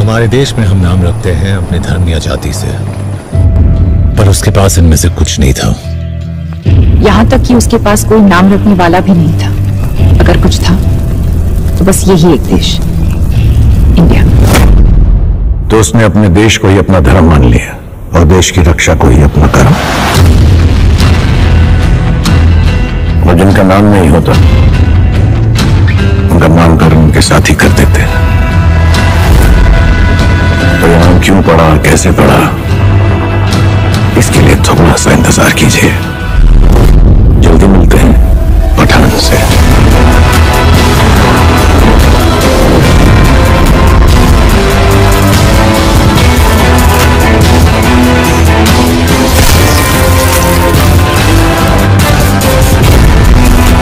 हमारे देश में हम नाम रखते हैं अपने धर्म या जाति से, पर उसके पास इनमें से कुछ नहीं था। यहाँ तक कि उसके पास कोई नाम रखने वाला भी नहीं था। अगर कुछ था तो बस यही एक देश, इंडिया। तो उसने अपने देश को ही अपना धर्म मान लिया और देश की रक्षा को ही अपना कर्म। और जिनका नाम नहीं होता उनका नामकरण उनके साथ ही कर देते हैं। तो ये नाम क्यों पड़ा, कैसे पड़ा, इसके लिए थोड़ा सा इंतजार कीजिए।